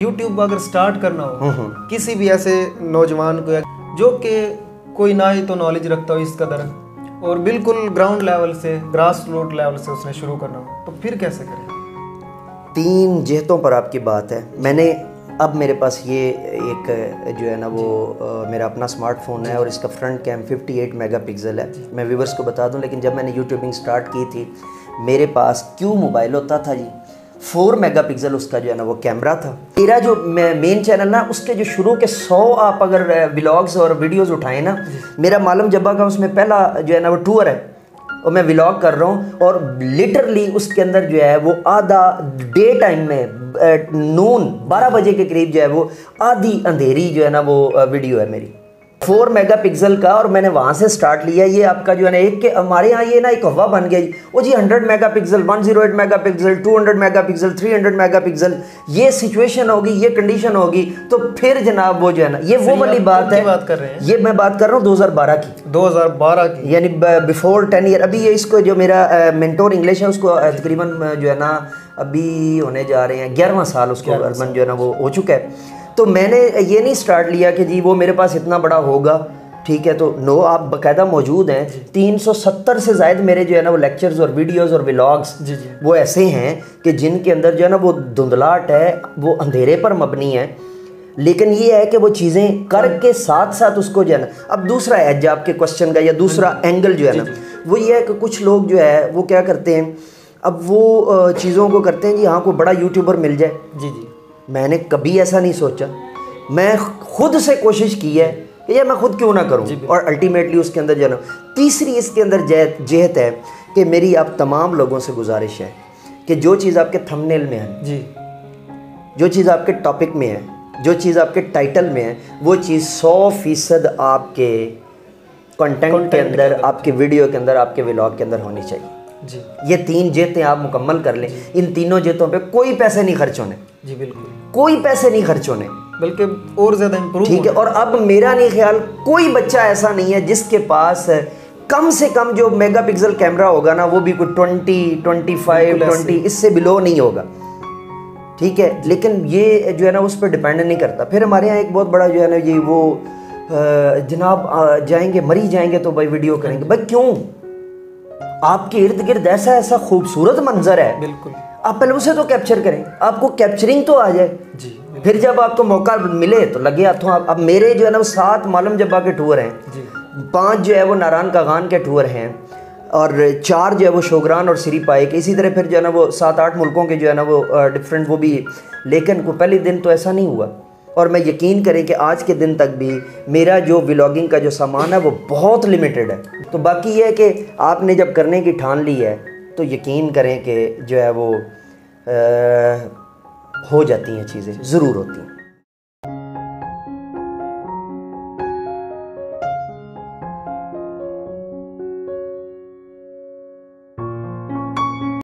YouTube अगर start करना हो किसी भी ऐसे नौजवान को जो कि कोई ना ही तो नॉलेज रखता हो इस कदर और बिल्कुल ग्राउंड लेवल से ग्रास रूट लेवल से उसने शुरू करना हो तो फिर कैसे करें? 3 जिहतों पर आपकी बात है। मैंने अब मेरे पास ये एक जो है ना वो मेरा अपना स्मार्टफोन है और इसका फ्रंट कैम 58 मेगापिक्सल है। मैं व्यूवर्स को बता दूं, लेकिन जब मैंने यूट्यूबिंग स्टार्ट की थी मेरे पास क्यों मोबाइल होता था जी, 4 मेगापिक्सल उसका जो है ना वो कैमरा था। मेरा जो मेन चैनल ना उसके जो शुरू के 100 आप अगर व्लॉग्स और वीडियोस उठाएं ना, मेरा मालूम जब्बा का उसमें पहला जो है ना वो टूर है और मैं व्लॉग कर रहा हूँ और लिटरली उसके अंदर जो है वो आधा डे टाइम में नून 12 बजे के करीब जो है वो आधी अंधेरी जो है ना वो वीडियो है मेरी 4 मेगापिक्सल का, और मैंने वहाँ से स्टार्ट लिया। ये आपका जो है ना एक के हमारे यहाँ ये ना एक हवा बन गई वो जी 100 मेगापिक्सल, 108 मेगापिक्सल, 200 मेगापिक्सल, 300 मेगापिक्सल, ये सिचुएशन होगी, ये कंडीशन होगी तो फिर जनाब वो जो है ना ये वो वाली बात है। बात कर रहे हैं ये मैं बात कर रहा हूँ 2012 की यानी बिफोर 10 ईयर। अभी ये इसको जो मेरा मेंटोर इंग्लिश है उसको तकरीबन जो है ना अभी होने जा रहे हैं 11वां साल उसको अर्बन जो है ना वो हो चुका है। तो मैंने ये नहीं स्टार्ट लिया कि जी वो मेरे पास इतना बड़ा होगा, ठीक है, तो नो, आप बाकायदा मौजूद हैं। 370 से ज़ायद मेरे जो है ना वो लेक्चर्स और वीडियोस और व्लॉग्स वो ऐसे हैं कि जिनके अंदर जो है ना वो धुंधलाहट है, वो अंधेरे पर मबनी है, लेकिन ये है कि वो चीज़ें करके साथ साथ उसको जो है ना। अब दूसरा एज आपके क्वेश्चन का या दूसरा एंगल जो है ना वो ये है कि कुछ लोग जो है वो क्या करते हैं, अब वो चीज़ों को करते हैं जी हाँ कोई बड़ा यूट्यूबर मिल जाए। जी जी, मैंने कभी ऐसा नहीं सोचा। मैं खुद से कोशिश की है कि यार मैं खुद क्यों ना करूं, और अल्टीमेटली उसके अंदर जो है ना तीसरी इसके अंदर जेहत है कि मेरी आप तमाम लोगों से गुजारिश है कि जो चीज़ आपके थंबनेल में है जी, जो चीज़ आपके टॉपिक में है, जो चीज़ आपके टाइटल में है, वो चीज़ 100% आपके कंटेंट के अंदर, आपके वीडियो के अंदर, आपके व्लॉग के अंदर होनी चाहिए जी। ये 3 जेतें आप मुकम्मल कर लें, इन तीनों जेतों पे कोई पैसे नहीं खर्च होने जी, बिल्कुल कोई पैसे नहीं खर्च होने, बल्कि और ज़्यादा इम्प्रूव, ठीक है। और अब मेरा नहीं ख्याल कोई बच्चा ऐसा नहीं है जिसके पास कम से कम जो मेगापिक्सल कैमरा होगा ना वो भी कोई 20, 25, 20 इससे बिलो नहीं होगा, ठीक है। लेकिन ये जो है ना उस पर डिपेंड नहीं करता। फिर हमारे यहाँ एक बहुत बड़ा जो है ना ये वो जनाब जाएंगे मरी जाएंगे तो भाई वीडियो करेंगे। भाई क्यों? आपके इर्द गिर्द ऐसा ऐसा खूबसूरत मंजर है, बिल्कुल, आप पहले उसे तो कैप्चर करें, आपको कैप्चरिंग तो आ जाए जी। फिर जब आपको मौका मिले तो लगे हाथों आप। अब मेरे जो है ना वो 7 मालूम जब्बा के टूर हैं जी, 5 जो है वो नारायण कागान के टूर हैं और 4 जो है वो शोगरान और सिरीपाई के, इसी तरह फिर जो है ना वो 7-8 मुल्कों के जो है ना वो डिफरेंट वो भी। लेकिन कोई पहले दिन तो ऐसा नहीं हुआ, और मैं यकीन करें कि आज के दिन तक भी मेरा जो व्लॉगिंग का जो सामान है वो बहुत लिमिटेड है। तो बाकी ये है कि आपने जब करने की ठान ली है तो यकीन करें कि जो है वो हो जाती हैं चीज़ें, ज़रूर होती हैं।